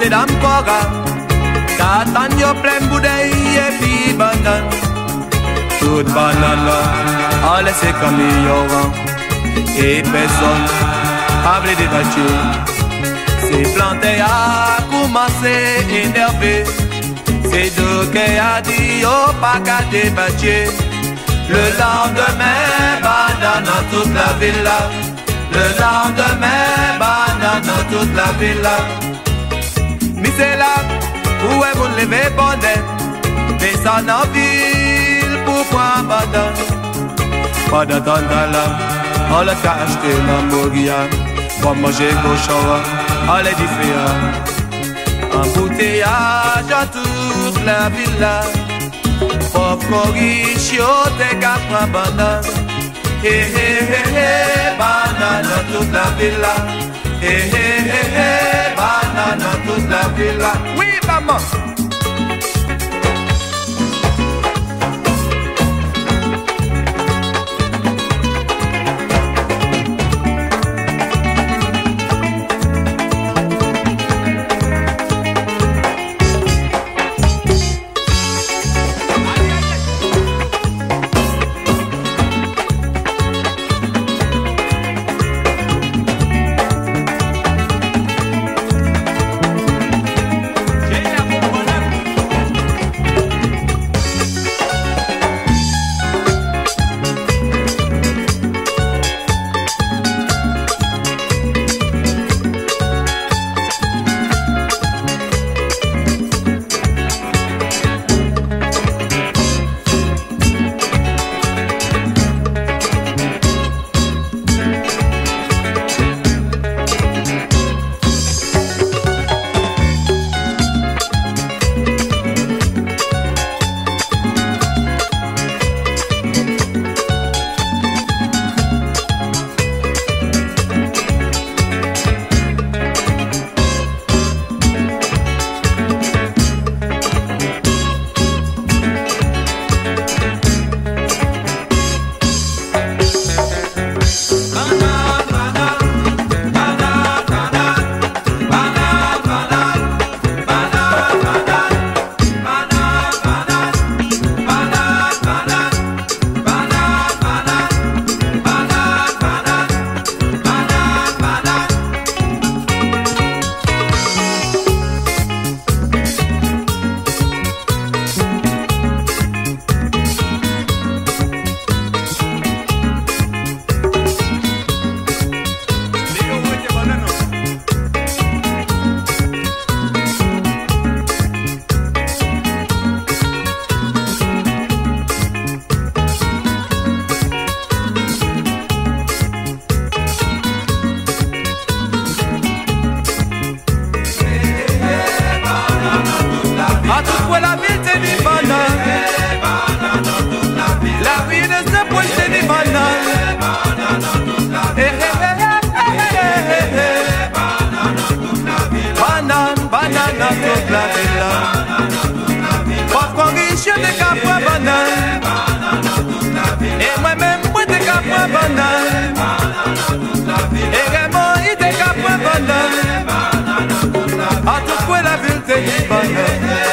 mesdames Cora, Catane yo plein bouteille et puis banane. Toute banane là, a laissé comme ignorant. Et personne a voulu débattre. C'est planté à commencer énervé. C'est deux qui a dit oh pas qu'à débattre. Le lendemain, banane dans toute la villa. Le lendemain, banane dans toute la villa. Mais c'est là où est vous levez bonnet. Descend en ville pour prendre banane. Pas d'attendre là, on l'a acheté dans Moria. Pour manger cochon, on l'a différent. Embouteillage dans toute la villa. Pauvre riche, t'es qu'à prendre banane. Hé hé hé hé, banane dans toute la villa. Hé hé hé hé, banane dans toute la villa. Oui, maman. Et moi-même, moi t'es qu'à prendre banane. Et Raymond, il t'est qu'à prendre banane. À tout point la ville, t'es dit banane.